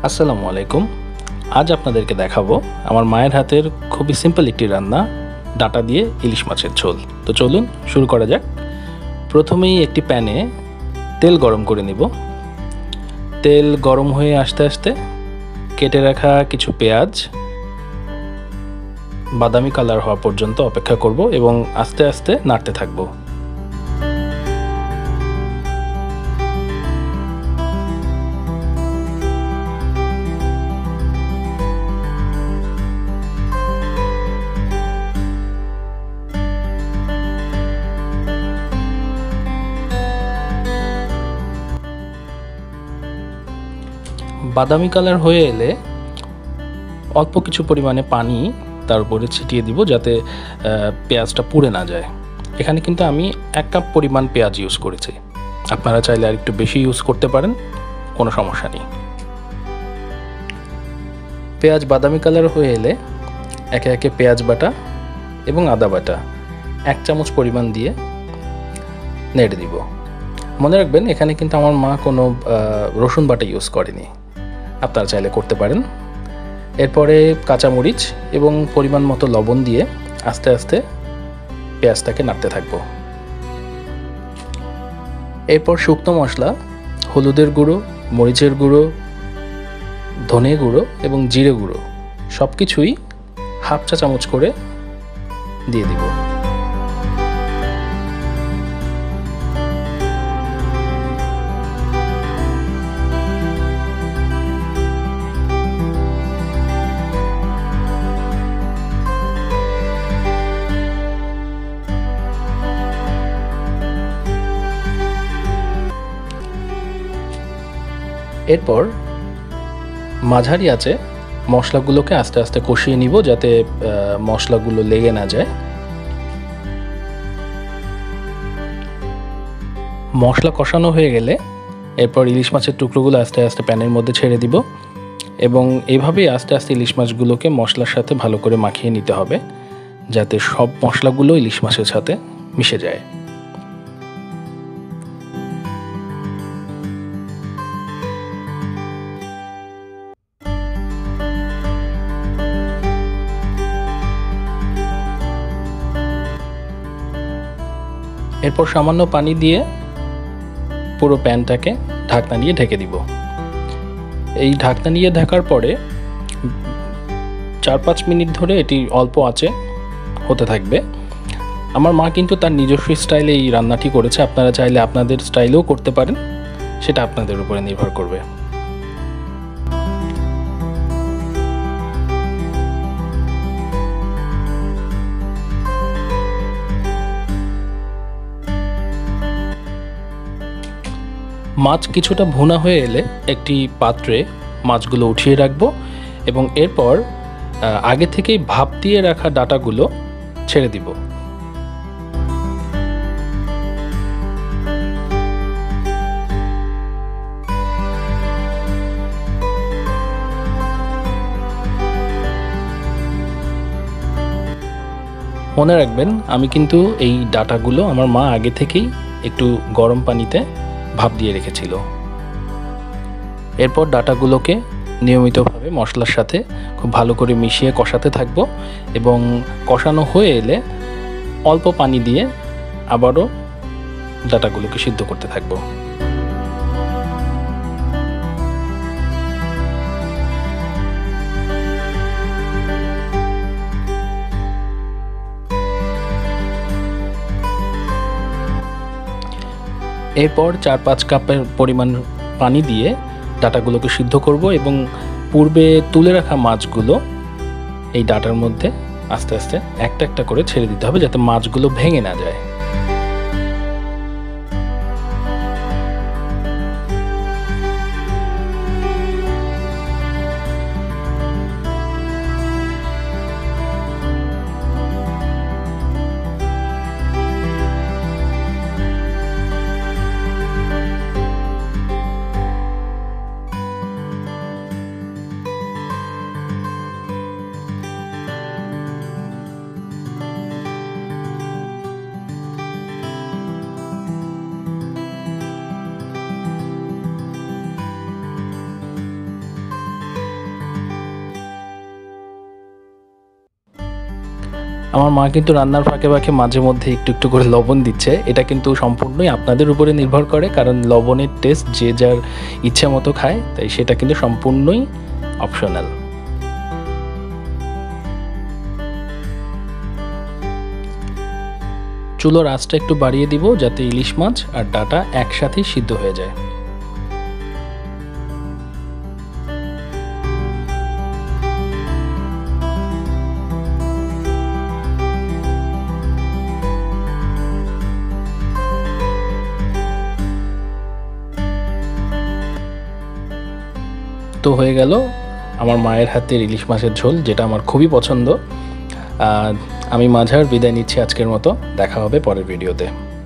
আসসালামু আলাইকুম। আজ আপনাদেরকে দেখাবো আমার মায়ের হাতের খুবই সিম্পল একটি রান্না, ডাঁটা দিয়ে ইলিশ মাছের ঝোল। তো চলুন শুরু করা যাক। প্রথমেই একটি প্যানে তেল গরম করে নিব। তেল গরম হয়ে আস্তে আস্তে কেটে রাখা কিছু পেঁয়াজ বাদামি কালার হওয়া পর্যন্ত অপেক্ষা করব এবং আস্তে আস্তে নাড়তে থাকবো। বাদামি কালার হয়ে এলে অল্প কিছু পরিমাণে পানি তার উপরে ছিটিয়ে দিব যাতে পেঁয়াজটা পুড়ে না যায়। এখানে কিন্তু আমি 1 কাপ পরিমাণ পেঁয়াজ ইউজ করেছি, আপনারা চাইলে আর একটু বেশি ইউজ করতে পারেন, কোনো সমস্যা নেই। পেঁয়াজ বাদামি কালার হয়ে এলে একে একে পেঁয়াজ বাটা এবং আদা বাটা 1 চামচ পরিমাণ দিয়ে নেড়ে দিব। মনে রাখবেন এখানে কিন্তু আমার মা কোনো রসুন বাটা ইউজ করেনি, আপনারা চাইলে করতে পারেন। এরপরে কাঁচামরিচ এবং পরিমাণ মতো লবণ দিয়ে আস্তে আস্তে পেঁয়াজটাকে নাড়তে থাকবো। এরপর শুকনো মশলা, হলুদের গুঁড়ো, মরিচের গুঁড়ো, ধনে গুঁড়ো এবং জিরে গুঁড়ো সব কিছুই 1/2 চা চামচ করে দিয়ে দিব। এরপর মাঝারি আঁচে মশলাগুলোকে আস্তে আস্তে কষিয়ে নিব যাতে মশলাগুলো লেগে না যায়। মশলা কষানো হয়ে গেলে এরপর ইলিশ মাছের টুকরোগুলো আস্তে আস্তে প্যানের মধ্যে ছেড়ে দিব এবং এইভাবেই আস্তে আস্তে ইলিশ মাছগুলোকে মশলার সাথে ভালো করে মাখিয়ে নিতে হবে যাতে সব মশলাগুলো ইলিশ মাছের সাথে মিশে যায়। এরপর সামান্য পানি দিয়ে পুরো প্যানটাকে ঢাকনা দিয়ে ঢেকে দিব। এই ঢাকনা দিয়ে ঢাকার পরে 4-5 মিনিট ধরে এটি অল্প আঁচে হতে থাকবে। আমার মা কিন্তু তার নিজস্ব স্টাইলে এই রান্নাটি করেছে, আপনারা চাইলে আপনাদের স্টাইলেও করতে পারেন, সেটা আপনাদের উপরে নির্ভর করবে। মাছ কিছুটা ভুনা হয়ে এলে একটি পাত্রে মাছগুলো উঠিয়ে রাখবো এবং এরপর আগে থেকেই ভাপ দিয়ে রাখা ডাঁটাগুলো ছেড়ে দিব। মনে রাখবেন আমি কিন্তু এই ডাঁটাগুলো আমার মা আগে থেকেই একটু গরম পানিতে ভাপ দিয়ে রেখেছিল। এরপর ডাঁটাগুলোকে নিয়মিতভাবে মশলার সাথে খুব ভালো করে মিশিয়ে কষাতে থাকব এবং কষানো হয়ে এলে অল্প পানি দিয়ে আবারও ডাঁটাগুলোকে সিদ্ধ করতে থাকব। এরপর 4-5 কাপের পরিমাণ পানি দিয়ে ডাঁটাগুলোকে সিদ্ধ করব এবং পূর্বে তুলে রাখা মাছগুলো এই ডাঁটার মধ্যে আস্তে আস্তে একটা একটা করে ছেড়ে দিতে হবে যাতে মাছগুলো ভেঙে না যায়। আমার মা কিন্তু রান্নার ফাঁকে ফাঁকে মাঝে মধ্যে একটু একটু করে লবণ দিচ্ছে। এটা কিন্তু সম্পূর্ণই আপনাদের উপরে নির্ভর করে, কারণ লবণের টেস্ট যে যার ইচ্ছা মতো খায়, তাই সেটা কিন্তু সম্পূর্ণই অপশনাল। চুলোর আঁচটা একটু বাড়িয়ে দিব যাতে ইলিশ মাছ আর ডাঁটা একসাথেই সিদ্ধ হয়ে যায়। তো হয়ে গেল আমার মায়ের হাতের ইলিশ মাছের ঝোল, যেটা আমার খুবই পছন্দ। আমি মাঝার বিদায় নিচ্ছি আজকের মতো। দেখা হবে পরের ভিডিওতে।